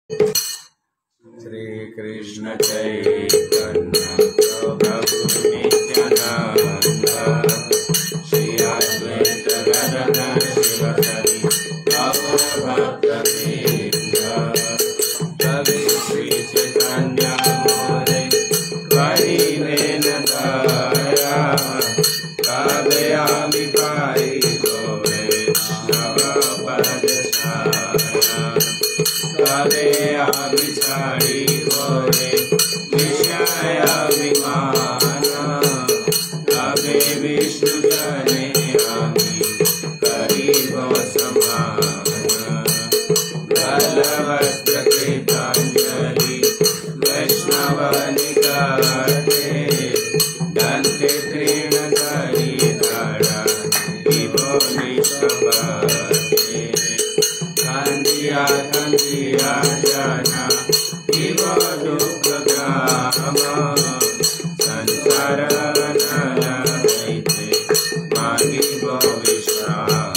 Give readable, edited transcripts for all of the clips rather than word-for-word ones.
श्री कृष्ण चैतन्य प्रभु नित्यानंद श्री अद्वैत गदाधर शिवसदि गौर भक्तवृंद कवि श्री चैतन्य मोरे करिवेन दया काव्यामि पारि गोरे नवपद काव्यामि छाड़ी गोरे विषयाभिमान काव्य विष्णु जने आमि करीब समान गलवस्त्र कृतांजलि वैष्णव निकाटे दंते तृणधरी धारा इवो निष्कपटे कंदिया कंदिया जाना इवो दुख ग्राम संसार नलैते मागी विश्राम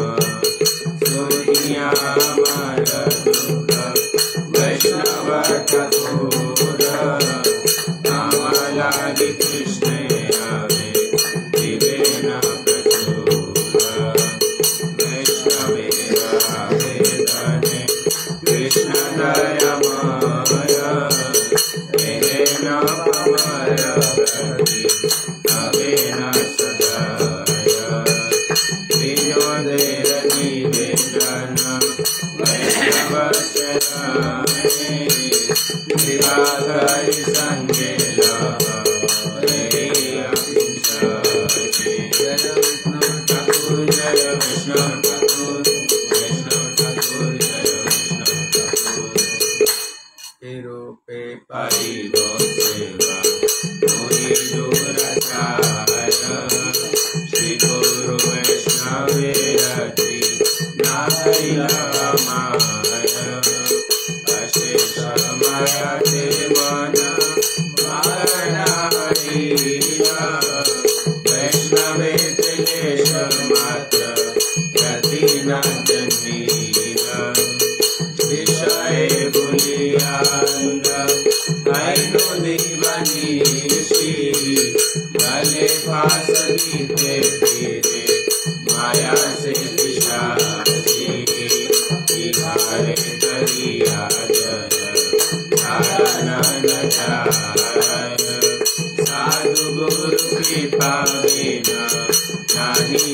दुनिया मर दुख वैष्णव कठोर नाम लागी कृष्ण आवे दिवे न प्रचुर वैष्णवे आवेदने कृष्ण दयामय तेरे न कमर प्रति अवे न सदाय विनोदेर निवेदन वैष्णव चरणे दिवाकर संजय हरे अभिषेक जय विष्णु ठाकुर जय विष्णु ठाकुर वैष्णव ठाकुर जय विष्णु ठाकुर रूपे परिगो सेवा मुनि दुराचार श्री गुरु वैष्णवे रति नारायण अशेष माया ते मन मारणा वैष्णवे क्लेश मात्र गति न जन्मीरा विषय बुलियांग हैनो दीवनीशी गले फास गीते फिरे माया से पिशाची इहारे करिया जय धारण न जाय साधु गुरु कृपा बिना नाही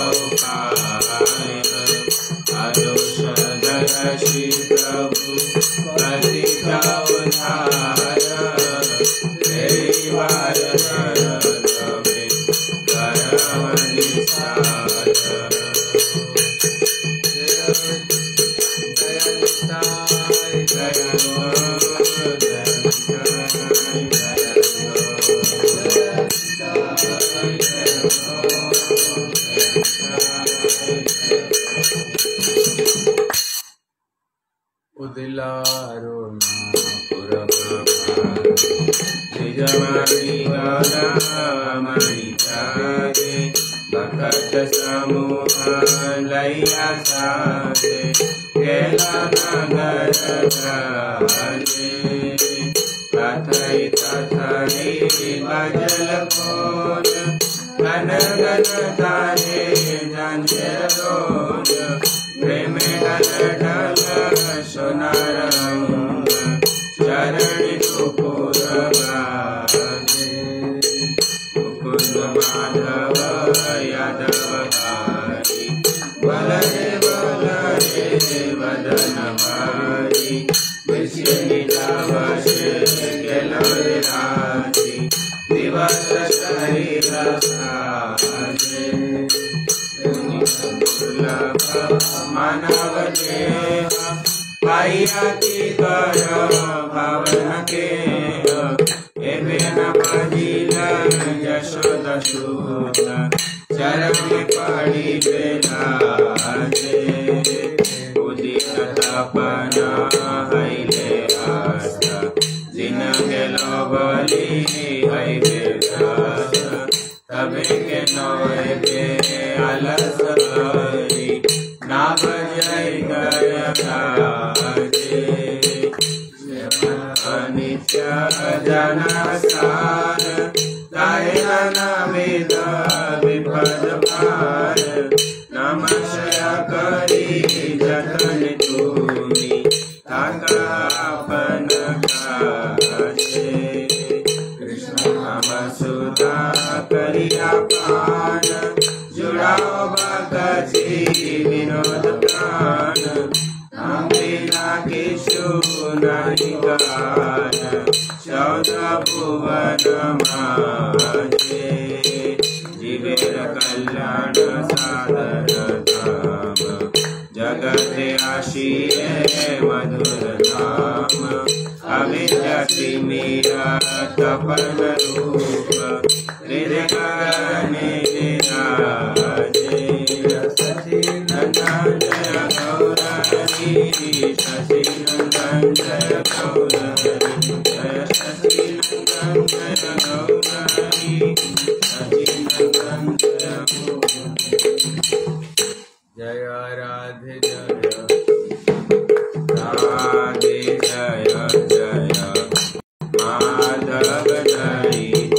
पाय आदोष दर्शी प्रभु प्रतिका उधार तेरी बार तवे करम निसार जय निताय जय उदिलारो नापुर निजमणि गौरमणि जागे भक्त समूह लैया साजे केला नगर राजे कथई कथई बजल खोज घन घन तारे जंजर रोज प्रेम ढल ढल सोनार चरण कुपुर गाजे मुकुंद माधव यादव हरि बलरे वदन भारी विषय निजावश गेलरे राजी दिवस शरीर साजे मानव देह पाइया की कर भावन के एवेन बजिल यशोद सूत चरण पड़ी बेलाजे उदित तपन हैले आस्था जिन गेलो बलि हैबे दास तबे के नोए बे अलस हरि ना बजै गय गाजे जनसार दयन विद विपद भार नमस्य करी जतन तुमी अपन काजे कृष्ण नाम सुधा करिया पान जुड़ाओ बकची विनोद प्राण हम बिना किशु नहीं गान चौदह भुवन माजे जीवेर कल्याण साधन धाम जगत आशिए मधुर धाम अविद्याति मीरा तपन रूप हृदय गगने विराजे शशि नंदन जय गौरी शशि नंदन जय गौरी जय शशि नंदन जय गौरी शशि नंदन जय जय राधे जय राधे जय जय माधव जय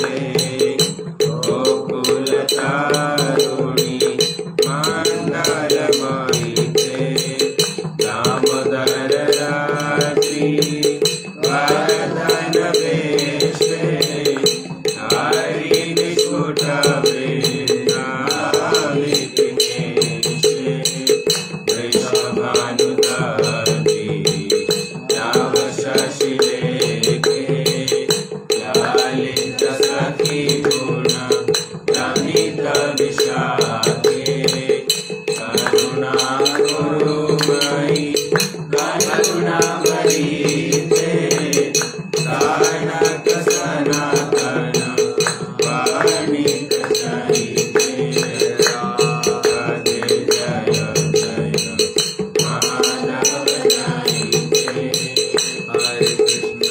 गोकुल तारुणी मंदर मोहिते दामोदर रात्रि वर्धन वेशे हरि निकुट वृंदावित नेशे वृषभानुदारी नव शशि लेखे ललित सखी गुण ललित विशाखे करुणा गुरुमयि करुणा भरीते सानक सनातन वाणित सहिते राधे जय जय माधव जयते हरे कृष्ण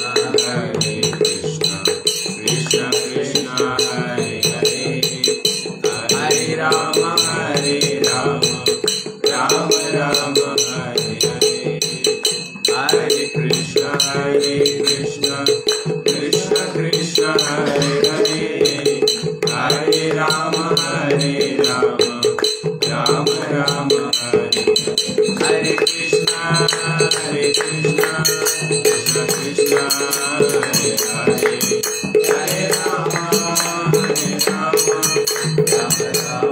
कृष्ण कृष्ण हरे हरे हरे राम राम राम हरे हरे हरे कृष्ण कृष्ण कृष्ण हरे हरे हरे राम राम राम हरे हरे कृष्ण कृष्ण कृष्ण हरे हरे हरे राम राम राम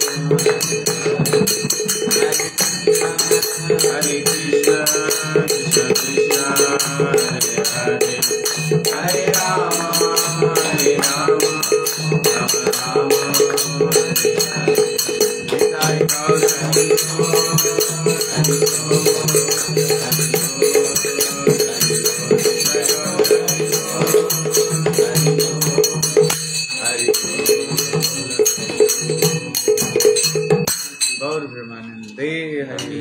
हरे कृष्ण कृष्ण कृष्ण हरे हरे हरे राम राम राम हरे हरे निताय गौर हरि गौर ब्रह्मानंदे हरि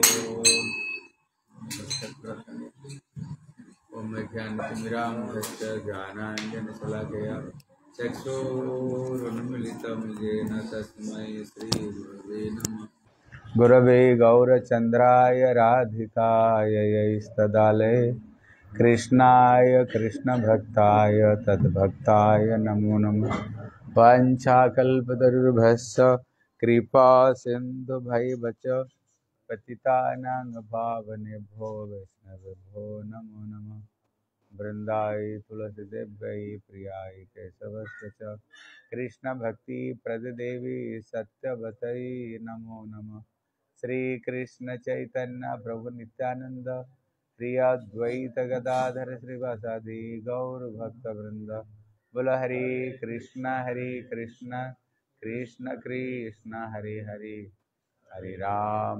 ओम ज्ञानतिमिरान्धस्य ज्ञानाञ्जनशलाकया चक्षुरुन्मीलितं येन तस्मै श्रीगुरवे नमः। गुरवे गौरचन्द्राय राधिकाय यैस्तदालये कृष्णाय कृष्णभक्ताय तद्भक्ताय नमो नमः। वाञ्छाकल्पतरुर्भस्य कृपा सिन्धुभैव च पतितानां पावनेभ्यो वैष्णवेभ्यो नमो नमः। वृन्दाय तुलसीदेव्यै प्रियाय केशवस्य च कृष्णभक्तिप्रददेवी सत्यवत्यै नमो नमः। श्रीकृष्णचैतन्य प्रभु नित्यानंद श्री अद्वैत गदाधर श्रीवासादि गौरभक्तवृंद। बोलो हरे कृष्ण कृष्ण कृष्ण हरे हरे हरे राम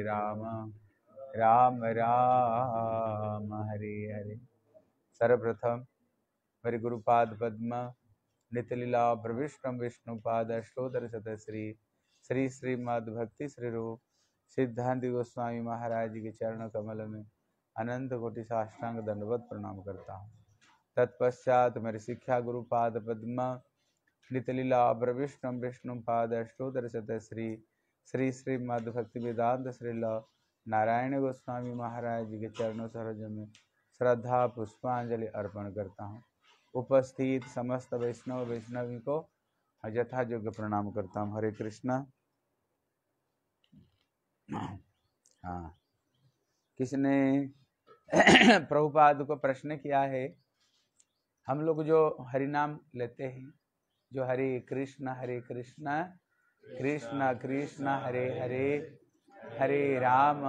राम राम हरे हरे। सर्वप्रथम मेरे गुरुपाद पद्म नितलीला प्रविष्टम विष्णुपाद अष्टोत्तर शतश्री श्री श्रीमद् भक्ति श्री रूप सिद्धांत गोस्वामी महाराज जी के चरण कमल में अनंत कोटि साष्टांग दंडवत प्रणाम करता हूँ। तत्पश्चात मेरे शिक्षा गुरुपाद पद्म नितलीला प्रविष्टम विष्णुपाद अष्टोत्तर शतश्री श्री श्रीमद् भक्ति वेदांत श्रील नारायण गोस्वामी महाराज जी के चरणों सरोज में श्रद्धा पुष्पांजलि अर्पण करता हूँ। उपस्थित समस्त वैष्णव वैष्णवी को यथा योग्य प्रणाम करता हूँ। हरे कृष्णा। हाँ, किसने प्रभुपाद को प्रश्न किया है, हम लोग जो हरि नाम लेते हैं, जो हरे कृष्ण कृष्ण कृष्ण हरे हरे, हरे राम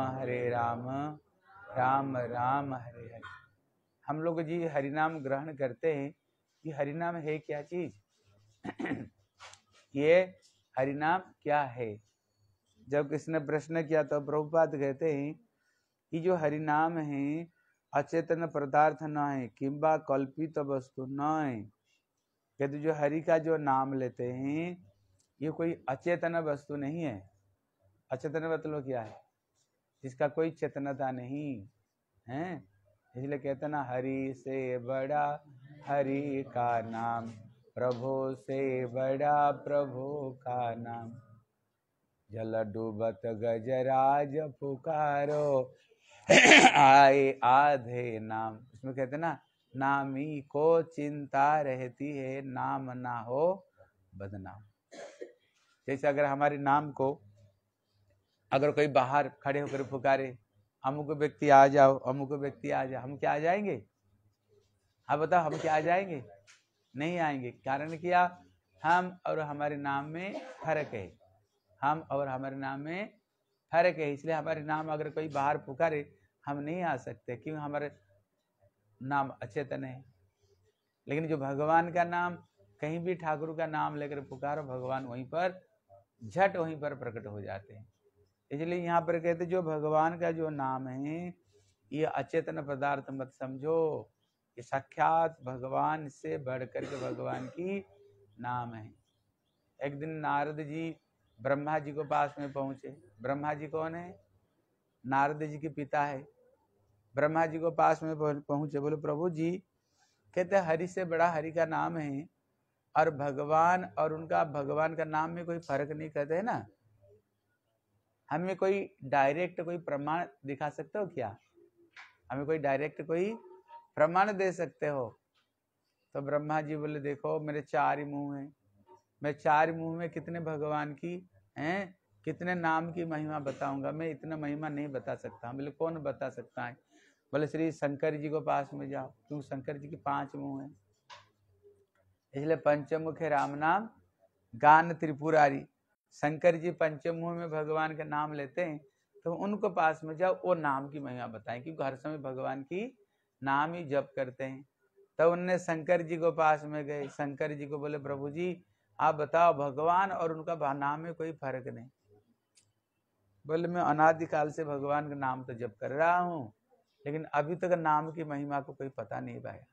राम राम हरे हरे, हम लोग जी हरिनाम ग्रहण करते हैं। ये हरिनाम है क्या चीज? ये हरिनाम क्या है? जब किसने प्रश्न किया तो प्रभुपाद कहते हैं कि जो हरिनाम है अचेतन पदार्थ न है, किंबा कल्पित वस्तु न है। कहते जो हरि का जो नाम लेते हैं ये कोई अचेतन वस्तु नहीं है। अचेतन मतलब क्या है? इसका कोई चेतनता नहीं है। इसलिए कहते ना, हरि से बड़ा हरि का नाम, प्रभु से बड़ा प्रभु का नाम। जल डूबत गजराज पुकारो, आए आधे नाम। इसमें कहते ना, नामी को चिंता रहती है, नाम ना हो बदनाम। जैसे अगर हमारे नाम को अगर कोई बाहर खड़े होकर पुकारे, अमुक व्यक्ति आ जाओ, अमुक व्यक्ति आ जाओ, हम क्या आ जाएंगे? हाँ बताओ, हम क्या आ जाएंगे? नहीं आएंगे। कारण क्या? हम और हमारे नाम में फर्क है। हम और हमारे नाम में फर्क है। इसलिए हमारे नाम अगर कोई बाहर पुकारे हम नहीं आ सकते, क्यों? हमारे नाम अचेतन है। लेकिन जो भगवान का नाम, कहीं भी ठाकुर का नाम लेकर पुकारो, भगवान वहीं पर झट वहीं पर प्रकट हो जाते हैं। इसलिए यहाँ पर कहते जो भगवान का जो नाम है ये अचेतन पदार्थ मत समझो, ये साक्षात भगवान से बढ़कर के भगवान की नाम है। एक दिन नारद जी ब्रह्मा जी को पास में पहुंचे। ब्रह्मा जी कौन है? नारद जी के पिता है। ब्रह्मा जी को पास में पहुंचे, बोले प्रभु जी, कहते हरि से बड़ा हरि का नाम है, और भगवान और उनका भगवान का नाम में कोई फर्क नहीं करते है ना। हमें कोई डायरेक्ट कोई प्रमाण दिखा सकते हो क्या? हमें कोई डायरेक्ट कोई प्रमाण दे सकते हो? तो ब्रह्मा जी बोले देखो, मेरे 4 ही मुंह हैं, मैं 4 मुंह में कितने भगवान की हैं, कितने नाम की महिमा बताऊंगा? मैं इतना महिमा नहीं बता सकता। बोले कौन बता सकता है? बोले श्री शंकर जी को पास में जाओ, क्यों? शंकर जी की 5 मुंह हैं, इसलिए पंचमुख है राम नाम गान त्रिपुरारी। शंकर जी पंचमुख में भगवान का नाम लेते हैं, तो उनको पास में जाओ, वो नाम की महिमा बताएं, क्योंकि हर समय भगवान की नाम ही जप करते हैं। तब उनने शंकर जी को पास में गए। शंकर जी को बोले प्रभु जी आप बताओ, भगवान और उनका नाम में कोई फर्क नहीं। बोले मैं अनादिकाल से भगवान का नाम तो जप कर रहा हूँ, लेकिन अभी तक नाम की महिमा को कोई पता नहीं पाया।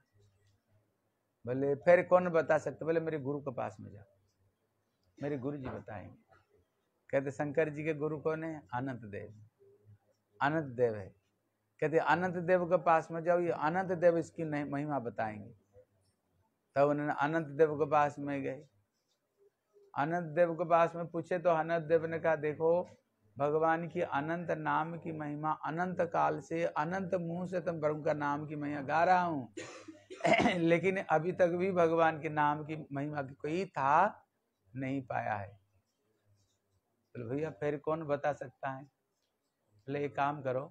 बोले फिर कौन बता सकते? बोले मेरे गुरु के पास में जाओ, मेरे गुरु जी बताएंगे। कहते शंकर जी के गुरु कौन है? अनंत देव। अनंत देव है। कहते अनंत देव के पास में जाओ, ये अनंत देव इसकी महिमा बताएंगे। तब उन्होंने अनंत देव के पास में गए। अनंत देव के पास में पूछे तो अनंत देव ने कहा देखो, भगवान की अनंत नाम की महिमा अनंत काल से अनंत मुंह से तुम प्रभु का नाम की महिमा गा रहा हूँ, लेकिन अभी तक भी भगवान के नाम की महिमा की कोई था नहीं पाया है। तो भैया फिर कौन बता सकता है? बोले एक काम करो,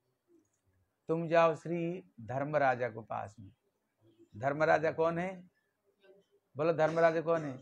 तुम जाओ श्री धर्मराजा को पास में। धर्मराजा कौन है? बोलो धर्मराजा कौन है?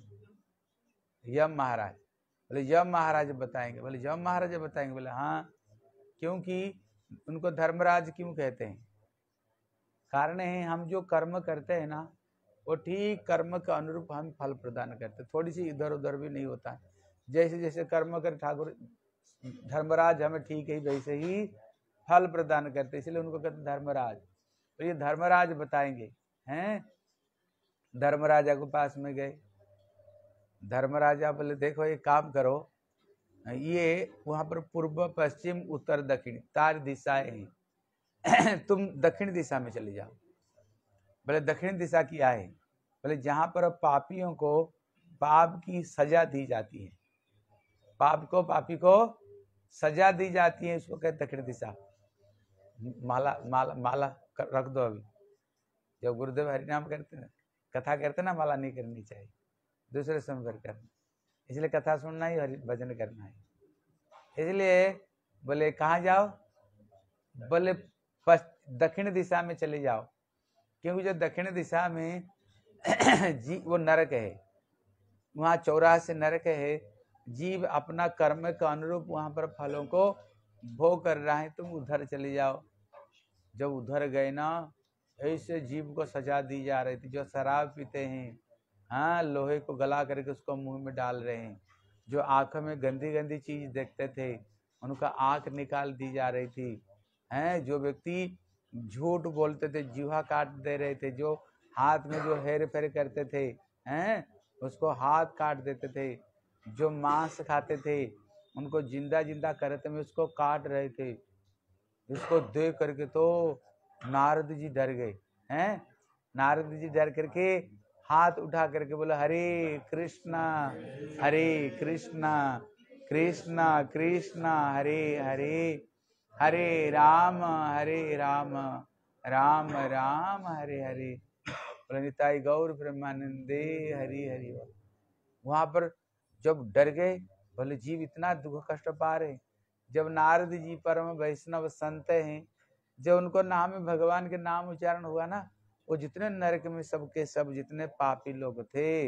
यम महाराज। बोले यम महाराज बताएंगे। बोले यम महाराज बताएंगे? बोले हाँ। क्योंकि उनको धर्मराज क्यों कहते हैं? कारण है हम जो कर्म करते हैं ना, वो ठीक कर्म के अनुरूप हम फल प्रदान करते हैं, थोड़ी सी इधर उधर भी नहीं होता है। जैसे जैसे कर्म कर ठाकुर धर्मराज हमें ठीक है वैसे ही फल प्रदान करते, इसलिए उनको कहते धर्मराज। तो ये धर्मराज बताएंगे हैं। धर्मराजा के पास में गए। धर्मराजा बोले देखो एक काम करो, ये वहां पर पूर्व पश्चिम उत्तर दक्षिण 4 दिशाएं हैं, तुम दक्षिण दिशा में चले जाओ। बोले दक्षिण दिशा क्या है? बोले जहां पर पापियों को पाप की सजा दी जाती है, पापी को सजा दी जाती है, इसको कहते दक्षिण दिशा। माला माला माला रख दो अभी। जब गुरुदेव हरि नाम करते हैं, कथा करते ना, माला नहीं करनी चाहिए, दूसरे समय पर करना। इसलिए कथा सुनना ही, हरि भजन करना है। इसलिए बोले कहाँ जाओ, बोले दक्षिण दिशा में चले जाओ, क्योंकि जो दक्षिण दिशा में जी वो नरक है, वहाँ 84 नरक है। जीव अपना कर्म के अनुरूप वहाँ पर फलों को भोग कर रहा है, तुम उधर चले जाओ। जब उधर गए ना, ऐसे जीव को सजा दी जा रही थी। जो शराब पीते हैं, हाँ, लोहे को गला करके उसको मुंह में डाल रहे हैं। जो आंखों में गंदी गंदी चीज देखते थे, उनका आंख निकाल दी जा रही थी। हैं, जो व्यक्ति झूठ बोलते थे, जीवा काट दे रहे थे। जो हाथ में जो हेर फेर करते थे, हैं, उसको हाथ काट देते थे। जो मांस खाते थे, उनको जिंदा जिंदा करते में उसको काट रहे थे। इसको देख करके तो नारद जी डर गए। हैं, नारद जी डर करके हाथ उठा करके बोले हरे कृष्णा कृष्णा कृष्णा हरे हरे, हरे राम राम राम हरे हरे। बोले निताई गौर ब्रह्मानंदे हरि हरि। वहां पर जब डर गए, बोले जीव इतना दुख कष्ट पा रहे। जब नारद जी परम वैष्णव संत हैं, जब उनको नाम में भगवान के नाम उच्चारण हुआ ना, वो जितने नरक में सबके सब जितने पापी लोग थे,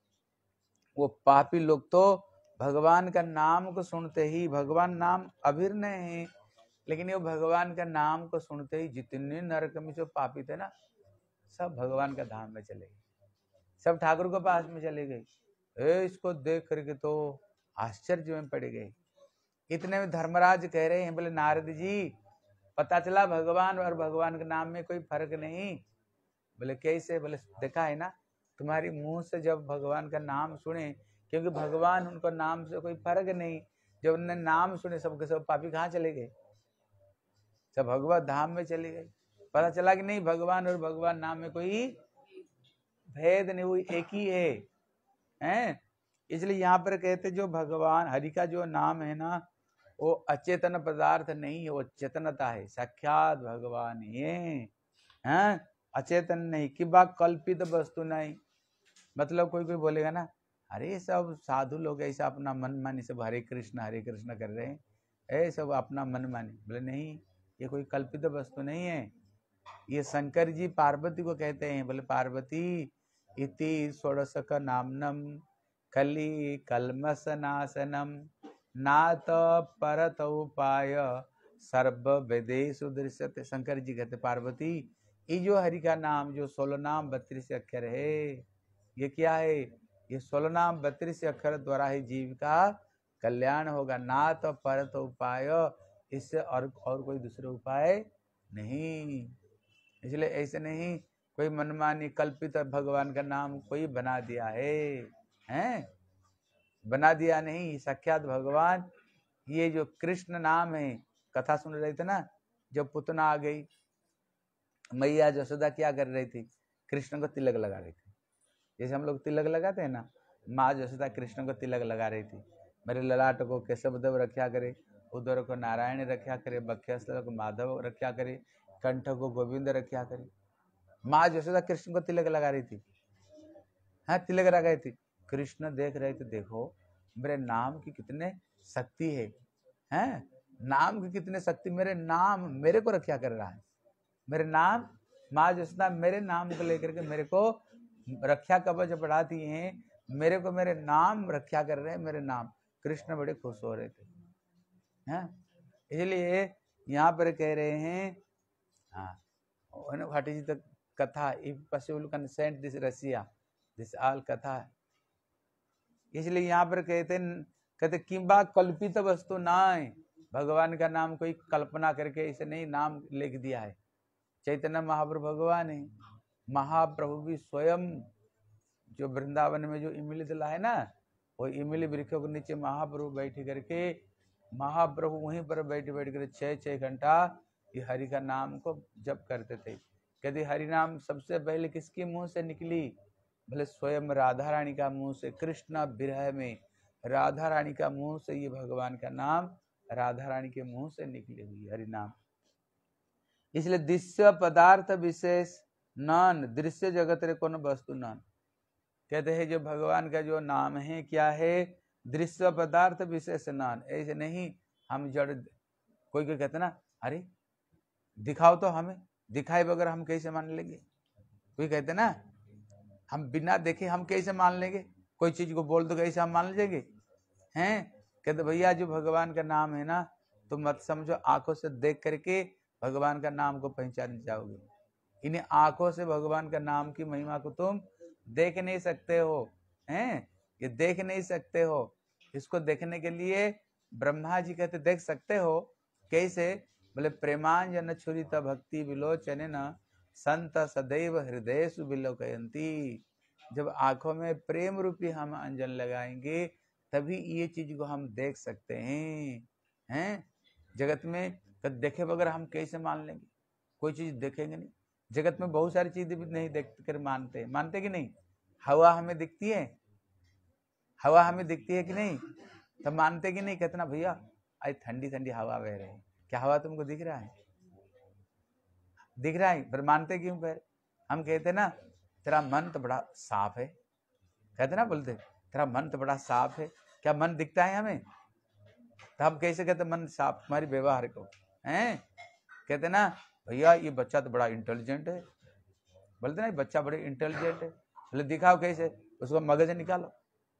वो पापी लोग तो भगवान का नाम को सुनते ही, भगवान नाम अभिन्न है, लेकिन ये भगवान का नाम को सुनते ही जितने नरक में जो पापी थे ना, सब भगवान का धाम में चले गए, सब ठाकुर के पास में चले गए। इसको देख करके तो आश्चर्य में पड़ गए। इतने में धर्मराज कह रहे हैं, बोले नारद जी, पता चला भगवान और भगवान के नाम में कोई फर्क नहीं। बोले कैसे? बोले देखा है ना, तुम्हारी मुंह से जब भगवान का नाम सुने, क्योंकि भगवान उनको नाम से कोई फर्क नहीं, जब उन्होंने नाम सुने सबके सब पापी कहाँ चले गए? सब भगवत धाम में चले गए। पता चला कि नहीं, भगवान और भगवान नाम में कोई भेद नहीं, वो एक ही है, हैं? इसलिए यहाँ पर कहते जो भगवान हरि का जो नाम है ना, वो अचेतन पदार्थ नहीं है, वो चेतनता है, साक्षात भगवान ये हैं, अचेतन नहीं कि बात कल्पित वस्तु नहीं। मतलब कोई कोई बोलेगा ना, अरे सब साधु लोग ऐसा अपना मन मानी सब हरे कृष्ण कर रहे हैं, ऐ सब अपना मन मानी। बोले नहीं, ये कोई कल्पित वस्तु नहीं है। ये शंकर जी पार्वती को कहते हैं। बोले पार्वती इति षोडशक नामनम कली कलमस नाशनम नात परत उपाय सर्व वेदेषु दृश्यते। शंकर जी कहते पार्वती, ये जो हरि का नाम जो 16 नाम 32 अक्षर है, ये क्या है? ये 16 नाम 32 अक्षर द्वारा ही जीव का कल्याण होगा। नात परत उपाय, इससे और कोई दूसरे उपाय नहीं। इसलिए ऐसे नहीं कोई मनमानी कल्पित भगवान का नाम कोई बना दिया है, हैं? बना दिया नहीं, साक्षात भगवान। ये जो कृष्ण नाम है, कथा सुन रहे थे ना, जब पुतना आ गई, मैया जसोदा क्या कर रही थी? कृष्ण को तिलक लगा रही थी। जैसे हम लोग तिलक लगाते हैं ना, माँ जसोदा कृष्ण को तिलक लगा रही थी। मेरे ललाट को केशव देव रक्षा करे, उदर को नारायण रक्षा करे, बख्यस्थल को माधव रक्षा करे, कंठ को गोविंद रक्षा करे। माँ जसोदा कृष्ण को तिलक लगा रही थी, हाँ, तिलक लगा रही थी। कृष्ण देख रहे थे, देखो मेरे नाम की कितने शक्ति है, हैं? नाम की कितने शक्ति, मेरे नाम मेरे को रक्षा कर रहा है। मेरे नाम, माँ जसोदा मेरे नाम को लेकर के मेरे को रक्षा कवच बढ़ाती हैं, मेरे को मेरे नाम रक्षा कर रहे हैं, मेरे नाम। कृष्ण बड़े खुश हो रहे थे, हैं? इसलिए यहाँ पर कह रहे हैं, हाँ, what is the katha if possible consent this Russia this all katha. इसलिए यहाँ पर कहते किंबा कल्पित वस्तु ना है, भगवान का नाम कोई कल्पना करके इसे नहीं नाम लिख दिया है। चैतन्य महाप्रभु भगवान है, महाप्रभु भी स्वयं जो वृंदावन में जो इमली दला है ना, वो इमली वृक्षों के नीचे महाप्रभु बैठ करके, महाप्रभु वहीं पर बैठ कर 6 घंटा ये हरि का नाम को जप करते थे। कहते हरि नाम सबसे पहले किसके मुंह से निकली? भले स्वयं राधा रानी का मुंह से। कृष्ण विरह में राधा रानी का मुंह से ये भगवान का नाम राधा रानी के मुंह से निकली हुई हरि नाम। इसलिए दृश्य पदार्थ विशेष नन, दृश्य जगत रे कौन वस्तु नन। कहते हैं जो भगवान का जो नाम है क्या है, दृश्य पदार्थ विशेष नन। ऐसे नहीं हम जड़, कोई कोई कहते ना अरे दिखाओ तो हमें, दिखाए बगैर हम कैसे मान लेंगे। कोई कहते ना हम बिना देखे हम कैसे मान लेंगे, कोई चीज को बोल दो कैसे हम मान लेंगे हैं। कहते भैया जो भगवान का नाम है ना, तुम मत समझो आंखों से देख करके भगवान का नाम को पहचान जाओगे। इन्हें आंखों से भगवान का नाम की महिमा को तुम देख नहीं सकते हो, हैं, ये देख नहीं सकते हो। इसको देखने के लिए ब्रह्मा जी कहते देख सकते हो कैसे, बोले प्रेमांजन छुरित भक्ति विलोचने न संत सदैव हृदय सुबिलोकयंती। जब आंखों में प्रेम रूपी हम अंजन लगाएंगे तभी ये चीज को हम देख सकते हैं। जगत में देखे बगैर हम कैसे मान लेंगे, कोई चीज देखेंगे नहीं। जगत में बहुत सारी चीजें भी नहीं देख कर मानते कि नहीं। हवा हमें दिखती है, हवा हमें दिखती है कि नहीं, तब मानते कि नहीं। कहते ना भैया आज ठंडी ठंडी हवा बह रही है, क्या हवा तुमको दिख रहा है, दिख रहा है, पर मानते क्यों फिर। हम कहते ना तेरा मन तो बड़ा साफ है, कहते ना बोलते तेरा मन तो बड़ा साफ है, क्या मन दिखता है हमें। तो हम कैसे कहते मन साफ, तुम्हारी व्यवहार को हैं। कहते ना भैया ये बच्चा तो बड़ा इंटेलिजेंट है, बोलते ना बच्चा बड़े इंटेलिजेंट है, बोले दिखाओ कैसे, उसको मगज निकालो,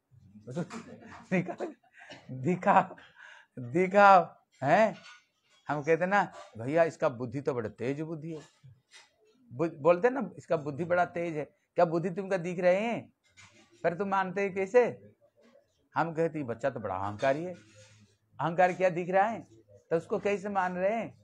निकालो दिखाओ दिखाओ हैं। हम कहते ना भैया इसका बुद्धि तो बड़ा तेज बुद्धि है, बोलते ना इसका बुद्धि बड़ा तेज है, क्या बुद्धि तुमका दिख रहे हैं, पर तुम मानते हैं कैसे। हम कहते बच्चा तो बड़ा अहंकारी है, अहंकार क्या दिख रहा है, तो उसको कैसे मान रहे हैं।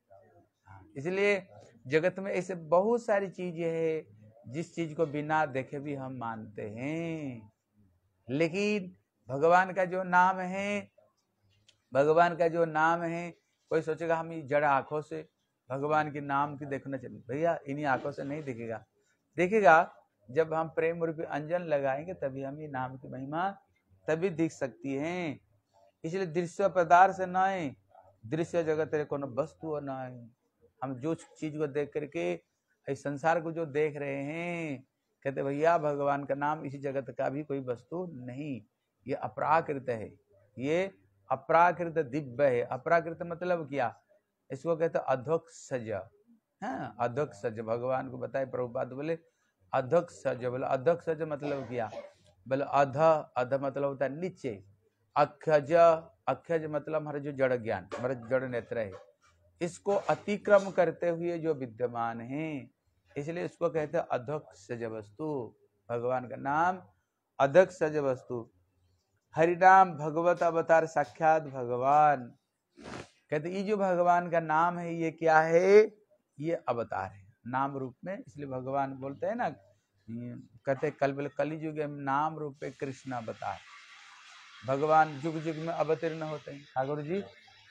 इसलिए जगत में ऐसे बहुत सारी चीजें है जिस चीज को बिना देखे भी हम मानते हैं। लेकिन भगवान का जो नाम है, भगवान का जो नाम है, कोई सोचेगा हम ये जड़ आंखों से भगवान के नाम की देखना चाहिए, भैया इन्हीं आंखों से नहीं दिखेगा, दिखेगा जब हम प्रेम रूपी अंजन लगाएंगे तभी हम ये नाम की महिमा तभी दिख सकती है। इसलिए दृश्य पदार्थ से न दृश्य जगत रे कोनो वस्तु न। हम जो चीज को देख करके इस संसार को जो देख रहे हैं, कहते भैया भगवान का नाम इसी जगत का भी कोई वस्तु नहीं, ये अपराकृत है, ये अपराकृत दिव्य है। अपराकृत मतलब क्या, इसको कहते अधोक्षज। हाँ अधोक्षज भगवान को बताए प्रभुपाद बोले अधोक्षज, बोले अधोक्षज मतलब क्या, बोले अध, अध मतलब होता है नीचे, अक्षज, अक्षज मतलब हमारे जो जड़ ज्ञान, हमारे जड़ नेत्र है, इसको अतिक्रम करते हुए जो विद्यमान है, इसलिए इसको कहते हैं अधोक्षज वस्तु। भगवान का नाम अधोक्षज वस्तु। हरिनाम भगवत अवतार साक्षात भगवान। कहते ये जो भगवान का नाम है ये क्या है, ये अवतार है नाम रूप में, इसलिए भगवान बोलते हैं ना, कहते कल युग में नाम रूप में कृष्ण अवतार। भगवान जुग जुग में अवतीर्ण होते हैं। ठाकुर जी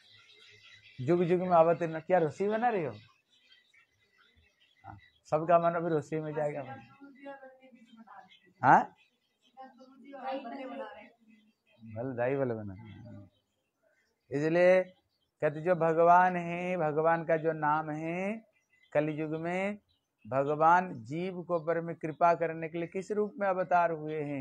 जुग जुग में अवतीर्ण, क्या रस्सी बना रही हो, सबका मन अभी रस्सी में जाएगा। हाँ भले दाई वाले बना, इसलिए कहते जो भगवान है, भगवान का जो नाम है, कलयुग में भगवान जीव को पर में कृपा करने के लिए किस रूप में अवतार हुए हैं,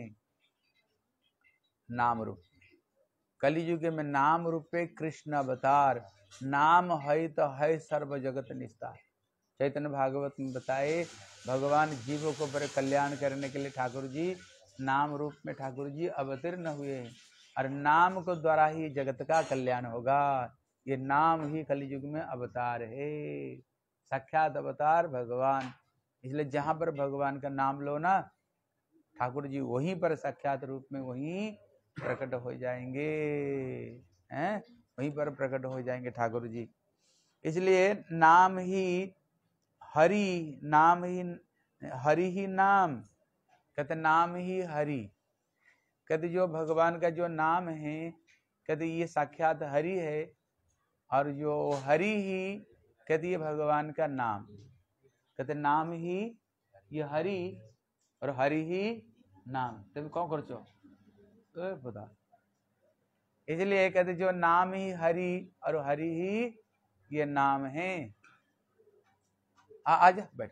नाम रूप में। कलयुग में नाम रूप में कृष्ण अवतार, नाम है तो है सर्व जगत निस्तार। चैतन्य भागवत में बताए भगवान जीवों को पर कल्याण करने के लिए ठाकुर जी नाम रूप में ठाकुर जी अवतीर्ण हुए हैं, और नाम को द्वारा ही जगत का कल्याण होगा। ये नाम ही कलयुग में अवतार है, साक्षात अवतार भगवान। इसलिए जहां पर भगवान का नाम लो ना, ठाकुर जी वहीं पर साक्षात रूप में वहीं प्रकट हो जाएंगे, हैं, वहीं पर प्रकट हो जाएंगे ठाकुर जी। इसलिए नाम ही हरि, नाम ही हरि ही नाम, कहते नाम ही हरि। कहते जो भगवान का जो नाम है, कहते ये साक्षात हरि है, और जो हरि ही कहते ये भगवान का नाम। कहते नाम ही ये हरि और हरि ही नाम, तब कौन कर चो पता। इसलिए कहते जो नाम ही हरि और हरि ही ये नाम है। आजा बैठ,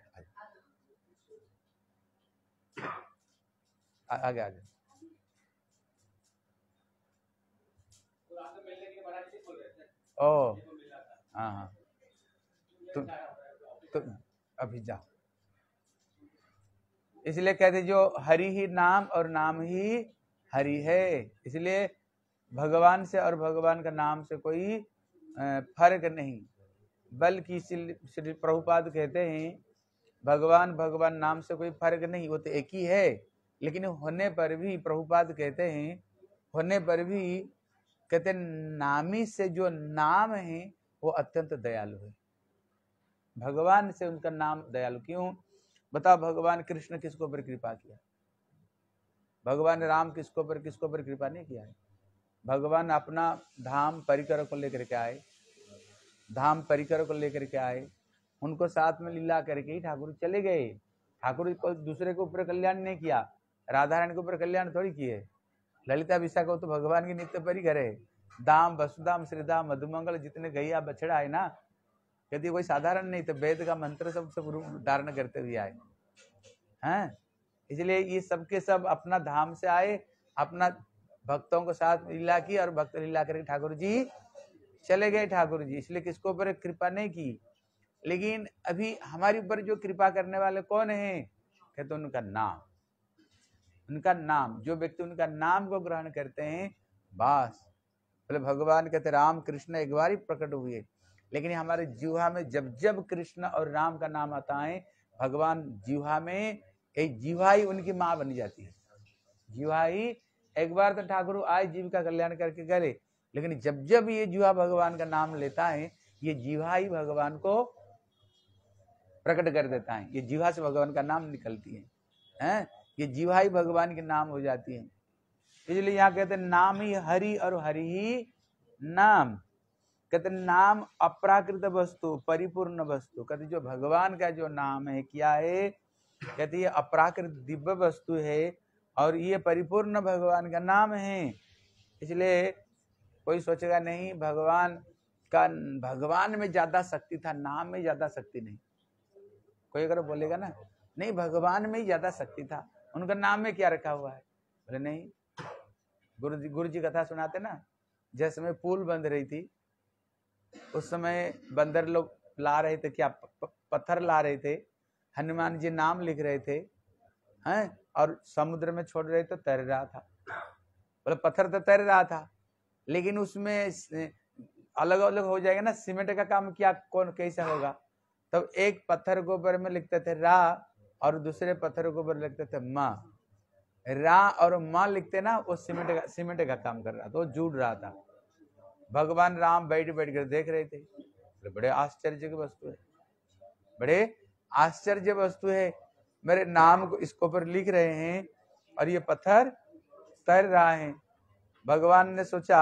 आगे आगे। ओ हाँ हाँ, तो अभी जा। इसलिए कहते जो हरि ही नाम और नाम ही हरि है। इसलिए भगवान से और भगवान का नाम से कोई फर्क नहीं, बल्कि श्री प्रभुपाद कहते हैं भगवान भगवान नाम से कोई फर्क नहीं, वो तो एक ही है। लेकिन होने पर भी प्रभुपाद कहते हैं, होने पर भी कहते नामी से जो नाम है वो अत्यंत दयालु है। भगवान से उनका नाम दयालु क्यों? बताओ, भगवान कृष्ण किसको पर कृपा किया? भगवान राम किसको पर कृपा नहीं किया है? भगवान अपना धाम परिकर को लेकर के आए, धाम परिकर को लेकर के आए, उनको साथ में लीला करके ही ठाकुर चले गए। ठाकुर को दूसरे के ऊपर कल्याण नहीं किया, राधा रानी के ऊपर कल्याण थोड़ी किए। ललिता विशाखा को तो भगवान की नित्य परिकर है। दाम वसुदाम श्रीदाम मधुमंगल जितने गैया बछड़ा है ना, यदि कोई साधारण नहीं, तो वेद का मंत्र सब रूप धारण करते हुए आए हैं। इसलिए ये सबके सब अपना धाम से आए, अपना भक्तों को साथ लीला की और भक्त लीला करके ठाकुर जी चले गए। ठाकुर जी इसलिए किसको ऊपर कृपा नहीं की। लेकिन अभी हमारे ऊपर जो कृपा करने वाले कौन है? कहते उनका नाम, उनका नाम। जो व्यक्ति उनका नाम को ग्रहण करते हैं, बस बोले भगवान कहते राम कृष्ण एक बार ही प्रकट हुए। लेकिन हमारे जीवा में जब जब कृष्ण और राम का नाम आता है, भगवान जीवा में एक जीवा ही उनकी माँ बन जाती है। जीवा ही एक बार तो ठाकुर आए जीव का कल्याण करके गए, लेकिन जब जब ये जीवा भगवान का नाम लेता है, ये जीवा ही भगवान को प्रकट कर देता है। ये जीवा से भगवान का नाम निकलती है, ये जीवा ही भगवान के नाम हो जाती है। इसलिए यहाँ कहते नाम ही हरि और हरि ही नाम। कहते नाम अप्राकृत वस्तु परिपूर्ण वस्तु। कहते जो भगवान का जो नाम है क्या है? कहते ये अप्राकृत दिव्य वस्तु है और ये परिपूर्ण भगवान का नाम है। इसलिए कोई सोचेगा नहीं भगवान में ज्यादा शक्ति था, नाम में ज्यादा शक्ति नहीं। कोई अगर बोलेगा ना नहीं भगवान में ही ज्यादा शक्ति था, उनका नाम में क्या रखा हुआ है? बोले नहीं। गुरु जी कथा सुनाते ना, जिस समय पुल बंध रही थी उस समय बंदर लोग ला रहे थे क्या, पत्थर ला रहे थे, हनुमान जी नाम लिख रहे थे हैं, और समुद्र में छोड़ रहे तो तैर रहा था। बोले पत्थर तो तैर रहा था, लेकिन उसमें अलग अलग हो जाएगा ना, सीमेंट का काम क्या कौन कैसे होगा? तब एक पत्थर के ऊपर में लिखते थे रा और दूसरे पत्थर के ऊपर लिखते थे माँ। रा और माँ लिखते ना, वो सीमेंट का काम कर रहा था, वो जुड़ रहा था। भगवान राम बैठ कर देख रहे थे, बड़े आश्चर्य की वस्तु है, बड़े आश्चर्य वस्तु है। मेरे नाम को इसके ऊपर लिख रहे हैं और ये पत्थर तैर रहा है। भगवान ने सोचा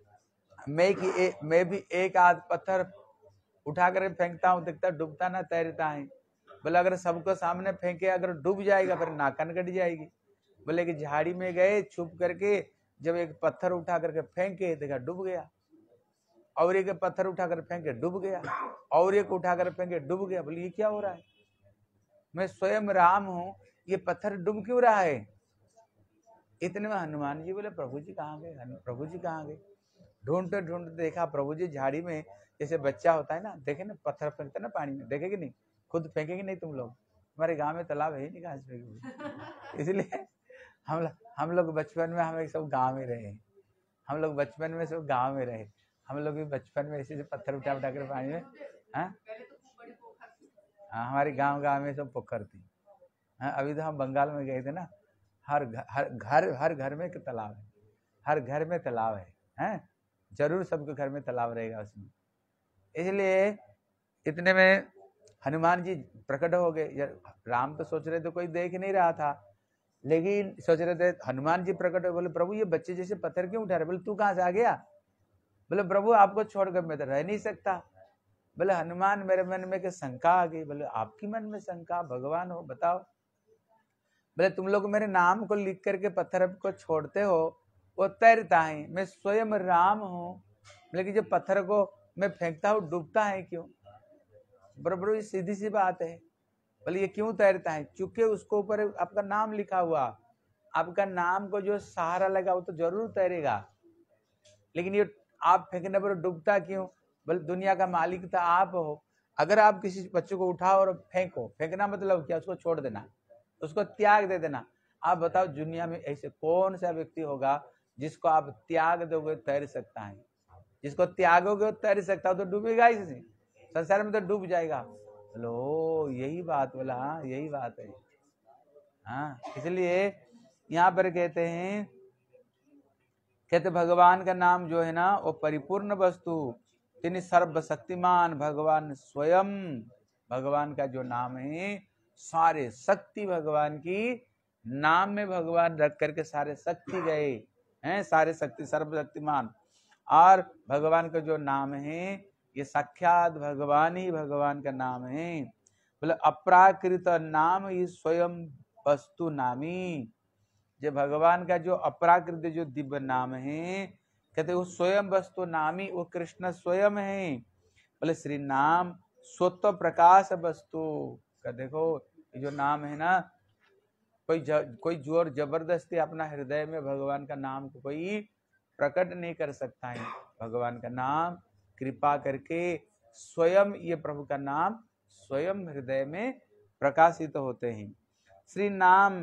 मैं भी एक आध पत्थर उठा कर फेंकता हूँ, देखता डूबता ना तैरता है। बोले अगर सबको सामने फेंके अगर डूब जाएगा फिर नाकन कट जाएगी। बोले कि झाड़ी में गए छुप करके, जब एक पत्थर उठा करके फेंके देखा डूब गया, और एक पत्थर उठाकर फेंके डूब गया, और एक उठाकर फेंके डूब गया। बोले ये क्या हो रहा है? मैं स्वयं राम हूं, ये पत्थर डूब क्यों रहा है? इतने में हनुमान जी बोले प्रभु जी कहाँ गए? प्रभु जी कहाँ गए? ढूंढते ढूंढते देखा प्रभु जी झाड़ी में, जैसे बच्चा होता है ना, देखे ना पत्थर फेंकते ना पानी में, देखेगी नहीं, खुद फेंकेगी नहीं। तुम लोग, हमारे गांव में तालाब है नहीं, कहाँ से फेंकेगी? इसलिए हम लोग बचपन में हम सब गाँव में रहे, हम लोग बचपन में सब गाँव में रहे। हम लोग भी बचपन में ऐसे पत्थर उठा कर पानी में, हाँ हमारे गांव में सब पोखर थी। हाँ अभी तो हम बंगाल में गए थे ना, हर घर में एक तालाब है, हर घर में तालाब है, हैं जरूर सबके घर में तालाब रहेगा उसमें। इसलिए इतने में हनुमान जी प्रकट हो गए। राम तो सोच रहे थे कोई देख नहीं रहा था, लेकिन सोच रहे थे हनुमान जी प्रकट हो, बोले प्रभु ये बच्चे जैसे पत्थर क्यों उठा रहे? बोले तू कहाँ से आ गया? बोले प्रभु आपको छोड़कर मैं तो रह नहीं सकता। बोले हनुमान मेरे मन में शंका आ गई। बोले आपकी मन में शंका? भगवान हो बताओ। बोले तुम लोग मेरे नाम को लिख करके पत्थर को छोड़ते हो, वो तैरता है, मैं स्वयं राम हूँ, लेकिन जब पत्थर को मैं फेंकता हूँ डूबता है क्यों? बराबर ये सीधी सी बात है। बोले ये क्यों तैरता है? चूंकि उसको ऊपर आपका नाम लिखा हुआ, आपका नाम को जो सहारा लगा वो तो जरूर तैरेगा। लेकिन ये आप फेंकने पर डूबता क्यों? बोले दुनिया का मालिक तो आप हो। अगर आप किसी बच्चे को उठाओ और फेंको, फेंकना मतलब क्या? उसको छोड़ देना, उसको त्याग दे देना। आप बताओ दुनिया में ऐसे कौन सा व्यक्ति होगा जिसको आप त्याग दोगे तैर सकता है? जिसको त्यागोगे तैर सकता हो तो डूबेगा ही नहीं, संसार में तो डूब जाएगा। लो यही बात बोला, हाँ यही बात है। हाँ इसलिए यहाँ पर कहते हैं, कहते भगवान का नाम जो है ना वो परिपूर्ण वस्तु, यानी सर्वशक्तिमान भगवान स्वयं। भगवान का जो नाम है, सारे शक्ति भगवान की नाम में भगवान रख करके सारे शक्ति गए हैं, सारे शक्ति सर्वशक्तिमान। और भगवान का जो नाम है ये साक्षात भगवान ही भगवान का नाम है। बोले अप्राकृत नाम ही स्वयं वस्तु नामी। जो भगवान का जो अपराकृत जो दिव्य नाम है, कहते वो स्वयं वस्तु नामी, वो कृष्ण स्वयं है। बोले श्री नाम स्वत्व प्रकाश वस्तु का। देखो ये जो नाम है ना, कोई जोर जबरदस्ती अपना हृदय में भगवान का नाम को कोई प्रकट नहीं कर सकता है। भगवान का नाम कृपा करके स्वयं, ये प्रभु का नाम स्वयं हृदय में प्रकाशित होते हैं। श्री नाम,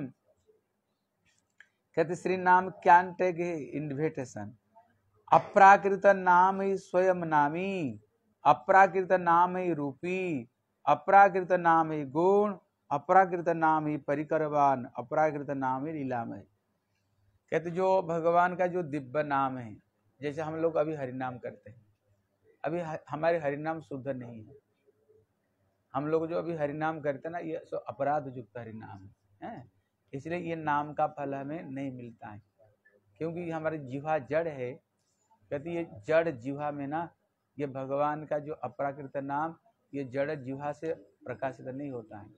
कहते श्री नाम कैन टेक इन्विटेशन। अप्राकृत नाम ही स्वयं नामी, अप्राकृत नाम ही रूपी, अप्राकृत नाम ही गुण, अप्राकृत नाम ही परिकरवान, अप्राकृत नाम ही लीलामय। कहते जो भगवान का जो दिव्य नाम है, जैसे हम लोग अभी हरिनाम करते हैं, अभी हमारे हरिनाम शुद्ध नहीं है। हम लोग जो अभी हरिनाम करते हैं ना, ये सो अपराध युक्त हरिनाम है, इसलिए ये नाम का फल हमें नहीं मिलता है, क्योंकि हमारी जिह्वा जड़ है। कहते ये जड़ जिह्वा में ना, ये भगवान का जो अपराकृत नाम ये जड़ जिह्वा से प्रकाशित नहीं होता है,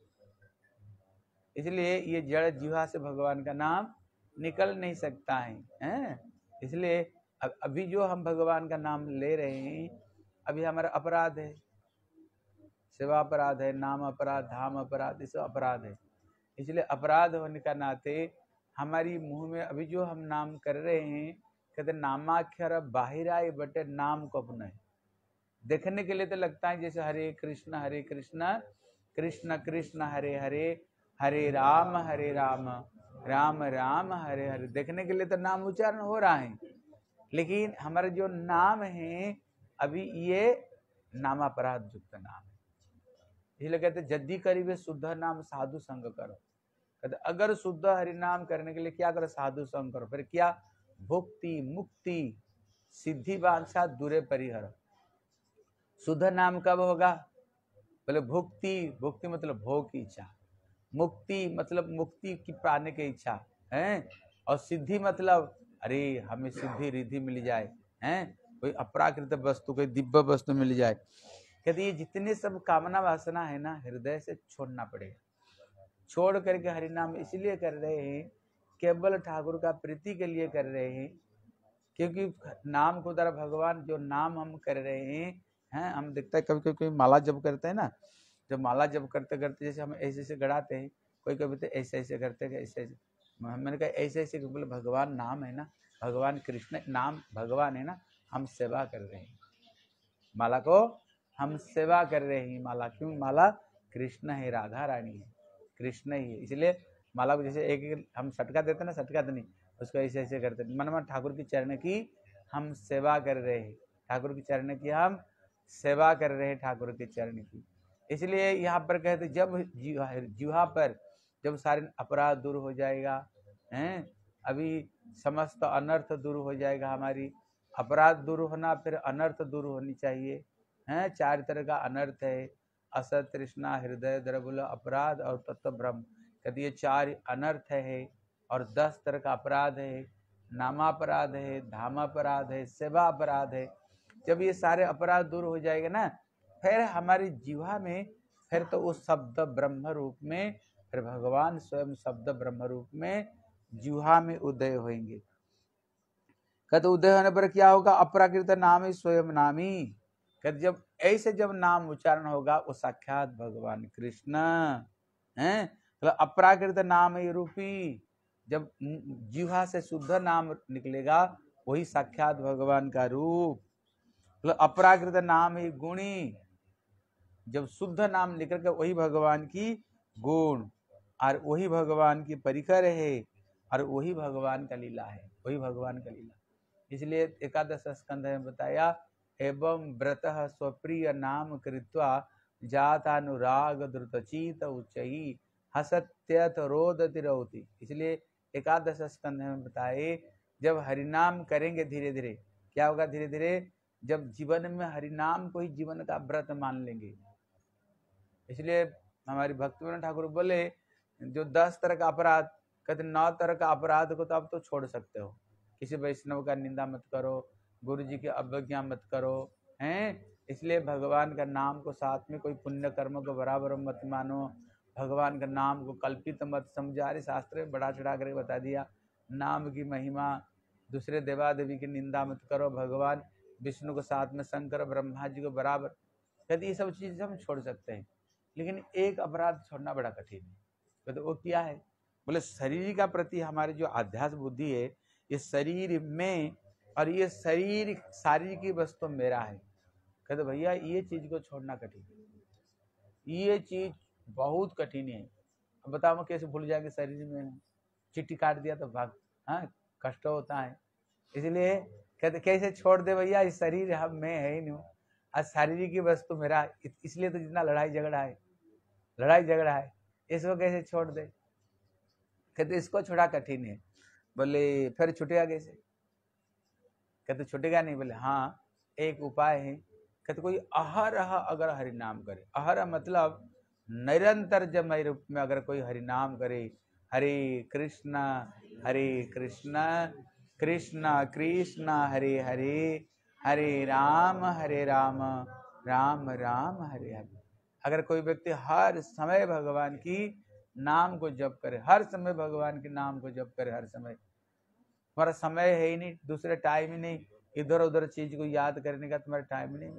इसलिए ये जड़ जिह्वा से भगवान का नाम निकल नहीं सकता है। इसलिए अभी जो हम भगवान का नाम ले रहे हैं, अभी हमारा अपराध है, सेवा अपराध है, नाम अपराध, धाम अपराध, ये सब अपराध है। इसलिए अपराध होने का नाते हमारी मुंह में अभी जो हम नाम कर रहे हैं, कहते नामाक्षर बाहिराय बटे नाम को अपने देखने के लिए तो लगता है जैसे हरे कृष्ण कृष्ण कृष्ण हरे हरे, हरे राम राम राम हरे हरे। देखने के लिए तो नाम उच्चारण हो रहा है, लेकिन हमारा जो नाम है अभी ये नामापराध युक्त नाम है। इसलिए कहते जद्दी करीबे शुद्ध नाम साधु संग करो। कहते अगर शुद्ध हरिनाम करने के लिए क्या करो? साधु संग करो। फिर क्या? भुक्ति मुक्ति सिद्धि वांछा दूरे परिहर। शुद्ध नाम कब होगा? बोले भुक्ति, भुक्ति मतलब भोग की इच्छा, मुक्ति मतलब मुक्ति की पाने की इच्छा है, और सिद्धि मतलब अरे हमें सिद्धि रिद्धि मिल जाए, हैं कोई अपराकृत वस्तु, कोई दिव्य वस्तु मिल जाए। कहते ये जितने सब कामना वासना है ना, हृदय से छोड़ना पड़ेगा। छोड़ करके हरिनाम इसलिए कर रहे हैं, केवल ठाकुर का प्रीति के लिए कर रहे हैं, क्योंकि नाम को द्वारा भगवान जो नाम हम कर रहे हैं, हम देखते हैं कभी कभी माला जब करते हैं ना, जब माला जब करते करते जैसे हम ऐसे ऐसे गड़ाते हैं, कोई कभी तो ऐसे ऐसे करते हैं, ऐसे ऐसे। मैंने कहा ऐसे ऐसे बोले भगवान नाम है ना, भगवान कृष्ण नाम भगवान है ना, हम सेवा कर रहे हैं, माला को हम सेवा कर रहे हैं। माला क्यों? माला कृष्ण है, राधा रानी है, कृष्ण ही है। इसलिए माला को जैसे एक एक हम सटका देते ना, सटका तो नहीं, उसको ऐसे ऐसे करते, मन ठाकुर की चरण की हम सेवा कर रहे हैं, ठाकुर की चरण की हम सेवा कर रहे हैं, ठाकुर के चरण की। इसलिए यहाँ पर कहते जब जिह्वा पर जब सारे अपराध दूर हो जाएगा, हैं अभी समस्त अनर्थ दूर हो जाएगा, हमारी अपराध दूर होना, फिर अनर्थ दूर होनी चाहिए, हैं 4 तरह का अनर्थ है, असत तृष्णा हृदय द्रबुल अपराध और तत्व भ्रम। कहते ये 4 अनर्थ है, और 10 तरह का अपराध है, नामापराध है, धामापराध है, सेवा अपराध है। जब ये सारे अपराध दूर हो जाएगा ना, फिर हमारी जिह्वा में फिर तो उस शब्द ब्रह्म रूप में, फिर भगवान स्वयं शब्द ब्रह्म रूप में जिह्वा में उदय होंगे। कहते उदय होने पर क्या होगा? अपराकृत नाम ही स्वयं नामी, कहते जब ऐसे जब नाम उच्चारण होगा वो साक्षात भगवान कृष्ण हैं, मतलब अपराकृत नाम ही रूपी। जब जीवा से शुद्ध नाम निकलेगा वही साक्षात भगवान का रूप, मतलब अपराकृत नाम ही गुणी। जब शुद्ध नाम निकल कर वही भगवान की गुण, और वही भगवान की परिकर है, और वही भगवान का लीला है, वही भगवान का लीला। इसलिए एकादश स्कंध में बताया, एवं व्रतः स्वप्रिय नाम कृत्वा जातानुराग द्रुतचीत उच्चई हसत्यत रोदति रौति। इसलिए एकादश स्कंध में बताए, जब हरिनाम करेंगे धीरे धीरे क्या होगा, धीरे धीरे जब जीवन में हरिनाम को ही जीवन का व्रत मान लेंगे। इसलिए हमारी भक्तिविनोद ठाकुर बोले, जो 10 तरह का अपराध, कहते 9 तरह का अपराध को तो आप तो छोड़ सकते हो। किसी वैष्णव का निंदा मत करो, गुरु जी की अवज्ञा मत करो, हैं। इसलिए भगवान का नाम को साथ में कोई पुण्य कर्म को बराबर मत मानो, भगवान का नाम को कल्पित मत समझा। अरे शास्त्र में बड़ा चढ़ा करके बता दिया नाम की महिमा। दूसरे देवा देवी की निंदा मत करो, भगवान विष्णु को साथ में, शंकर ब्रह्मा जी को बराबर, कहते ये सब चीज़ हम छोड़ सकते हैं। लेकिन एक अपराध छोड़ना बड़ा कठिन है। तो वो क्या है, बोले शरीर का प्रति हमारी जो अध्यात्म बुद्धि है, ये शरीर में, और ये शरीर शारीरिक की वस्तु मेरा है। कहते भैया ये चीज को छोड़ना कठिन है, ये चीज बहुत कठिन है। अब बताओ मैं कैसे भूल जाएंगे शरीर में, चिट्ठी काट दिया तो भाग, हाँ कष्ट होता है। इसलिए कहते कैसे छोड़ दे भैया, इस शरीर हम में है ही नहीं, आज शारीरिक की वस्तु मेरा। इसलिए तो जितना लड़ाई झगड़ा है, इसको कैसे छोड़ दे। कहते इसको छोड़ा कठिन है। बोले फिर छूटेगा कैसे, कहते छूटेगा नहीं। बोले हाँ एक उपाय है। कहते कोई अहरह अगर हरि नाम करे, अहरह मतलब निरंतर जब मेरे रूप में अगर कोई हरि नाम करे, हरे कृष्णा कृष्णा कृष्णा हरे हरे, हरे राम राम राम हरे हरे। अगर कोई व्यक्ति हर समय भगवान की नाम को जप करे, हर समय भगवान के नाम को जप करे, हर समय, तुम्हारा समय है ही नहीं, दूसरे टाइम ही नहीं, इधर उधर चीज को याद करने का तुम्हारा टाइम ही नहीं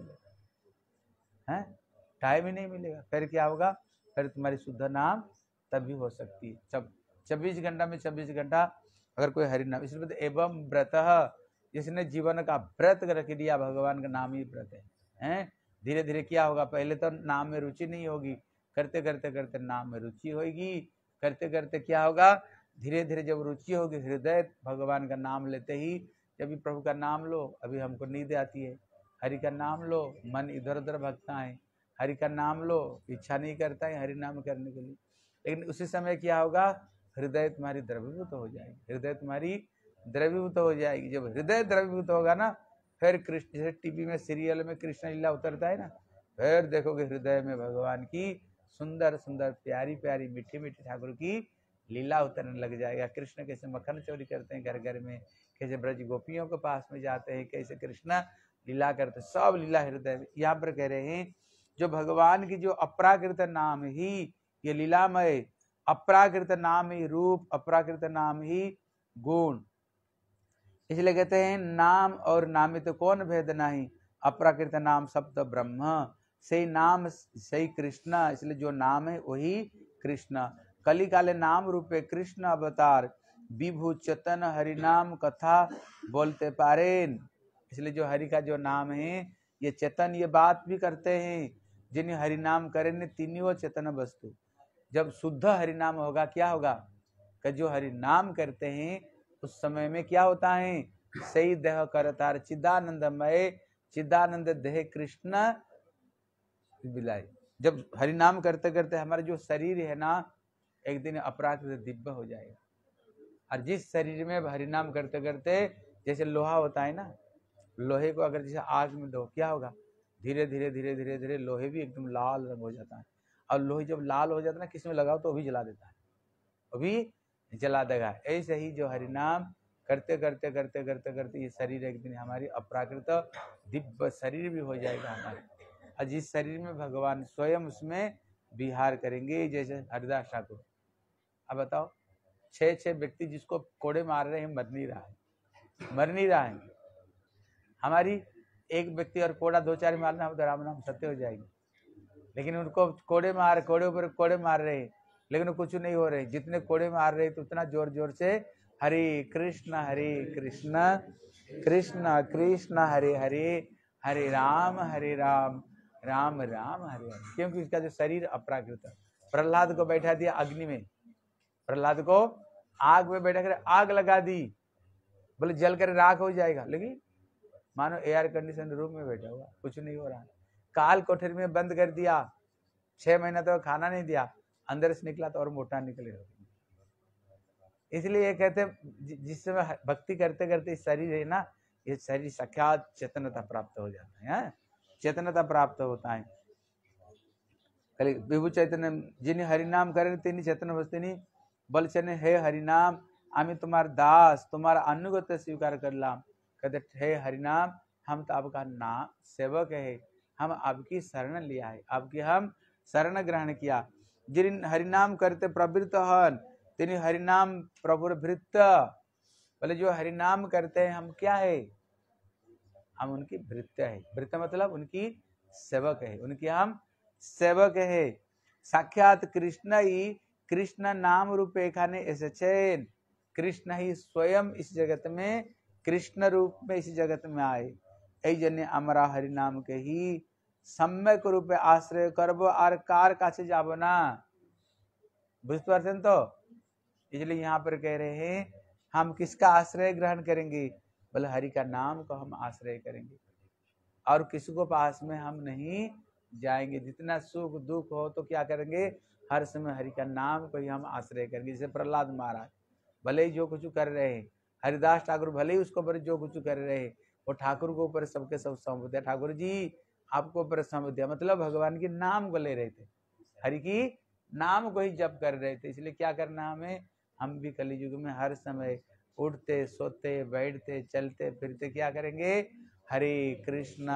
मिलेगा, है टाइम ही नहीं मिलेगा। फिर क्या होगा, फिर तुम्हारी शुद्ध नाम तभी हो सकती है। 24 घंटा में 24 घंटा अगर कोई हरि नाम, इसलिए तो एवं व्रतः, जिसने जीवन का व्रत रख दिया, भगवान का नाम ही व्रत है। धीरे धीरे क्या होगा, पहले तो नाम में रुचि नहीं होगी, करते करते करते नाम में रुचि होगी, करते करते क्या होगा, धीरे धीरे जब रुचि होगी, हृदय भगवान का नाम लेते ही, जब भी प्रभु का नाम लो, अभी हमको नींद आती है, हरि का नाम लो मन इधर उधर भगता है, हरि का नाम लो इच्छा नहीं करता है हरि नाम करने के लिए। लेकिन उसी समय क्या होगा, हृदय तुम्हारी द्रवीभूत हो जाएगी, हृदय तुम्हारी द्रवीभूत हो जाएगी। जब हृदय द्रवीभूत होगा ना, फिर कृष्ण, जैसे टीवी में सीरियल में कृष्ण लीला उतरता है ना, फिर देखोगे हृदय में भगवान की सुंदर सुंदर प्यारी प्यारी मीठी मीठी ठाकुर की लीला उतरने लग जाएगा। कृष्ण कैसे मक्खन चोरी करते हैं घर घर में, कैसे ब्रज गोपियों के पास में जाते हैं, कैसे कृष्ण लीला करते, सब लीला हृदय में। यहाँ पर कह रहे हैं जो भगवान की जो अपराकृत नाम ही ये लीलामय, अपराकृत नाम ही रूप, अपराकृत नाम ही गुण। इसलिए कहते हैं नाम और नामित कौन भेद नहीं, अपराकृत नाम शब्द ब्रह्म, सही नाम सही कृष्ण। इसलिए जो नाम है वही कृष्ण। कली काले नाम रूपे कृष्ण अवतार, विभु चेतन हरि नाम कथा बोलते पारेन। इसलिए जो हरि का जो नाम है ये चेतन, ये बात भी करते हैं, जिन्हें हरि नाम करें तीनों चेतन वस्तु। जब शुद्ध हरि नाम होगा क्या होगा, कि जो हरि नाम करते हैं उस समय में क्या होता है, सही देह करतार चिदानंदमय, चिदानंद देह कृष्ण बिलाई। जब हरि नाम करते करते हमारा जो शरीर है ना, एक दिन अपराकृत दिव्य हो जाएगा। और जिस शरीर में हरि नाम करते करते, जैसे लोहा होता है ना, लोहे को अगर जैसे आग में दो क्या होगा, धीरे धीरे धीरे धीरे धीरे लोहे भी एकदम लाल रंग हो जाता है। और लोहे जब लाल हो जाता है ना, किस में लगाओ तो अभी जला देता है, अभी जला देगा। ऐसे ही जो हरिनाम करते करते करते करते करते ये शरीर एक दिन हमारी अपराकृत दिव्य शरीर भी हो जाएगा हमारे। और जिस शरीर में भगवान स्वयं उसमें विहार करेंगे, जैसे हरिदास ठाकुर। अब बताओ 6 व्यक्ति जिसको कोड़े मार रहे हैं, मर नहीं रहा है, हमारी एक व्यक्ति और कोड़ा दो चार मारना हो तो राम नाम सत्य हो जाएगी, लेकिन उनको कोड़े ऊपर कोड़े मार रहे, लेकिन कुछ नहीं हो रहे। जितने कोड़े मार रहे तो उतना जोर जोर से हरे कृष्ण कृष्ण कृष्ण हरे हरे, हरे राम राम राम हरे हरे। क्योंकि उसका जो शरीर अपराकृत है। प्रहलाद को बैठा दिया अग्नि में, प्रहलाद को आग में बैठा कर आग लगा दी, बोले जल कर राख हो जाएगा, लेकिन मानो एयर कंडीशन रूम में बैठा हुआ, कुछ नहीं हो रहा है। काल कोठरी में बंद कर दिया, 6 महीना तो खाना नहीं दिया, अंदर से निकला तो और मोटा निकले। इसलिए ये कहते जिस समय भक्ति करते करते शरीर है ना, ये शरीर साक्षात चेतनता प्राप्त हो जाता है, चेतनता प्राप्त होता है। विभु चैतन्य जिन्हें हरिनाम करें तीन चेतन बस्ती बलचन हे हरिनाम आमी तुम्हार दास तुम्हारा अनुगत स्वीकार कर लाम। कहते हे हरिनाम हम तो आपका नाम सेवक है, हम आपकी शरण लिया है, आपकी हम शरण ग्रहण किया। जिन हरिनाम करते प्रवृत्त हन तिन हरिनाम प्रभुर भृत्त। बोले जो हरिनाम करते हैं हम क्या है, हम उनकी भृत्य है। भृत्य मतलब उनकी सेवक है, उनकी हम सेवक है। साक्षात कृष्ण ही कृष्ण नाम रूपे खाने ऐसे चैन, कृष्ण ही स्वयं इस जगत में कृष्ण रूप में इस जगत में आए। ऐ जन्य अमरा हरि नाम के ही सम्यक रूपे आश्रय करबो और कार काছে जाबो ना। बुझते पारছেন तो? इसलिए यहाँ पर कह रहे हैं हम किसका आश्रय ग्रहण करेंगे, बोले हरि का नाम को हम आश्रय करेंगे और किसी को पास में हम नहीं जाएंगे। जितना सुख दुख हो तो क्या करेंगे, हर समय हरि का नाम को ही हम आश्रय करेंगे। जैसे प्रहलाद महाराज भले ही जो कुछ कर रहे हैं, हरिदास ठाकुर भले ही उसको ऊपर जो कुछ कर रहे हैं, वो ठाकुर को ऊपर सबके सब सौंप दिया। ठाकुर जी आपको ऊपर सौंप दिया, मतलब भगवान के नाम को ले रहे थे, हरि की नाम को ही जप कर रहे थे। इसलिए क्या करना हमें, हम भी कलयुग में हर समय उठते सोते बैठते चलते फिरते क्या करेंगे, हरे कृष्णा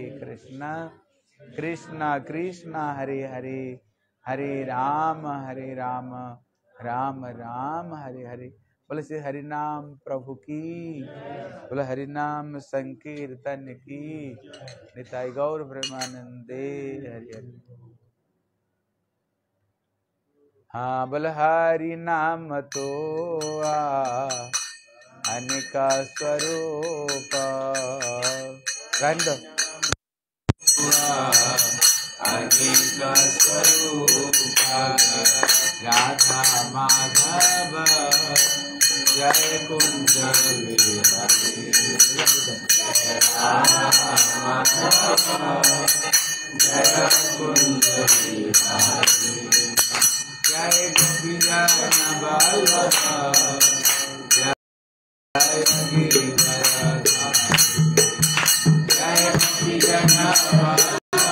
कृष्णा कृष्णा हरे हरे, हरे राम राम राम हरे हरे। बोले से हरि नाम प्रभु की, बोले हरि नाम संकीर्तन की, निताई गौर ब्रह्मानंदे हरि हरि। हाँ बोले हरि नाम तो अनेका स्वरूप अनेका स्वरूप राधा माधव जय कुंज जय कुंज जय गोपी जन वल्लभ जय गिरिधर जय गोपी जन वल्लभ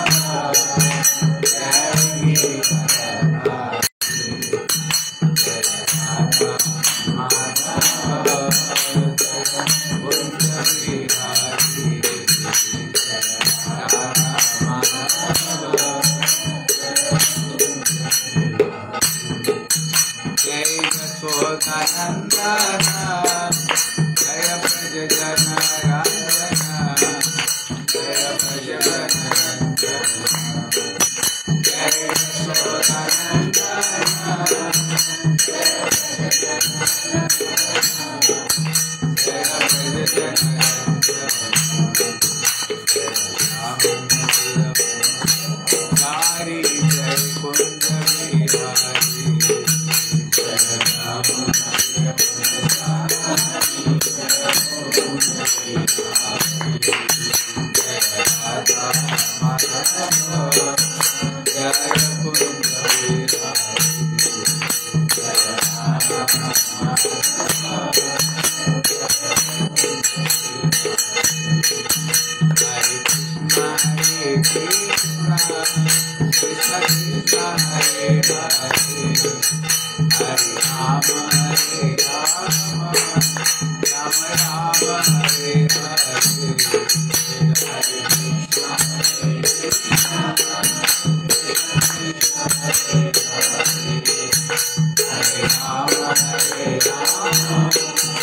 जय प्रज जन रंजना जय प्रज जन जय हरि जय कुंज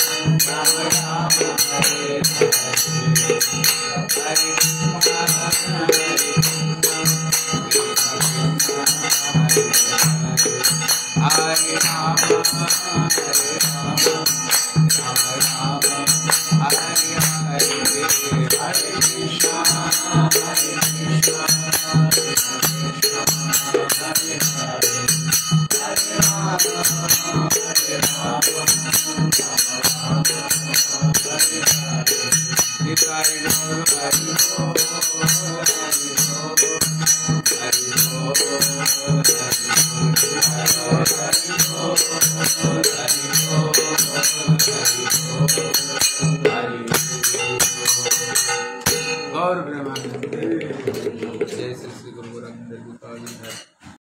और ब्रह्मानंद जय श्री गुरु गोरख